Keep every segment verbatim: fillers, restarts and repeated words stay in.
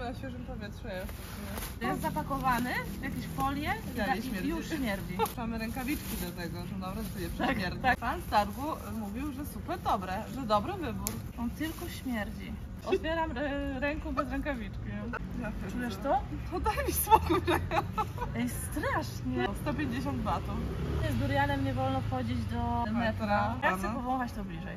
na świeżym powietrzu jest. Jest zapakowany w jakieś folie i już śmierdzi. Mamy rękawiczki do tego, że dobre sobie Tak, prześmierdzi. tak. Pan z targu mówił, że super dobre, że dobry wybór. On tylko śmierdzi. Otwieram e, ręką bez rękawiczki. Czujesz to? To daj mi spokój. Ej, strasznie. sto pięćdziesiąt batów. Z durianem nie wolno wchodzić do metra. Ja chcę Aha. powąchać to bliżej.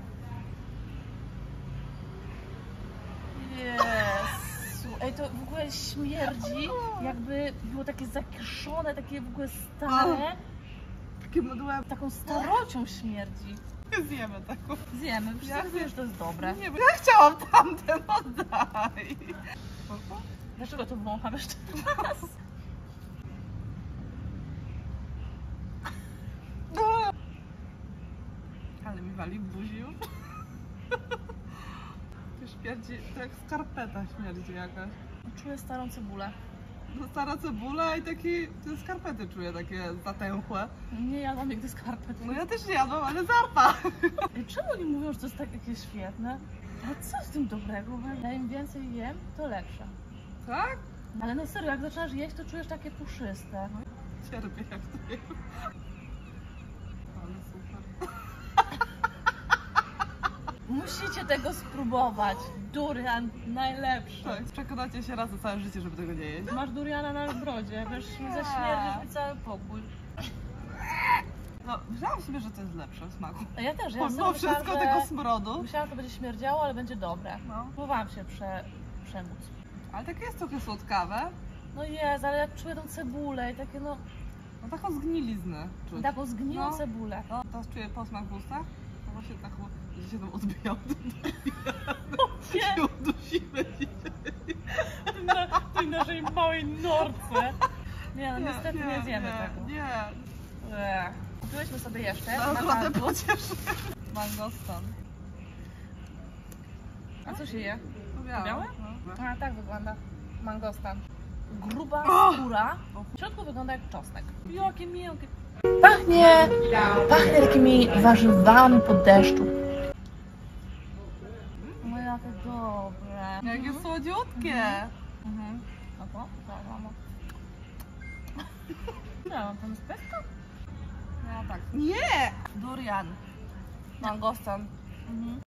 Jezu. Ej, to w ogóle śmierdzi, jakby było takie zakiszone, takie w ogóle stare. Takie mdłe. Taką starocią śmierdzi. Zjemy taką. Zjemy, przecież Ja ja wiesz, że to jest dobre. Nie, bo ja chciałam tamten, oddaj. Dlaczego to wącham jeszcze raz? Ale mi wali w buzi już. To śmierdzi, to jak skarpeta śmierdzi jakaś. Czuję starą cebulę. No stara cebula i takie, te skarpety czuję takie zatęchłe. Nie jadłam nigdy skarpet. No ja też nie jadłam, ale zapach. Ej, czemu oni mówią, że to jest takie świetne? A co jest w tym dobrego? Ja im więcej jem, to lepsze. Tak? Ale no serio, jak zaczynasz jeść, to czujesz takie puszyste. Cierpię jak to jem. Ale super. Musicie tego spróbować. Durian najlepszy. Tak, przekonacie się raz na całe życie, żeby tego nie jeść. Masz duriana na brodzie, wiesz, zaśmierdzisz mi cały pokój. No, myślałam sobie, że to jest lepsze w smaku. A ja też, ja Pomimo sobie wszystko myślałam, tego że... smrodu. Myślałam, że to będzie śmierdziało, ale będzie dobre. No. Próbowałam się prze... przemóc. Ale takie jest trochę słodkawe. No jest, ale jak czuję tą cebulę i takie no... No taką zgniliznę czuć. Taką zgniłą No. cebulę. No, teraz czuję posmak w ustach. To właśnie taką, że się tam odbijał. Nie. się udusimy dzisiaj. Na tej naszej małej norce. Nie, no niestety nie, zjemy nie, tego. Nie, Eee. Kupiłyśmy sobie jeszcze no, na trochę targu. pocieszę. Mangostan. A co się je? To białe? Białe? No. A tak wygląda mangostan. Gruba O! skóra. W środku wygląda jak czosnek. Jakie miękkie. Pachnie, pachnie takimi warzywami po deszczu. No jakie dobre. Jakie słodziutkie. Mhm. No to? Tak, mamo. No, tam jest pestka? No tak. Nie! Durian. Mangostan. Mhm.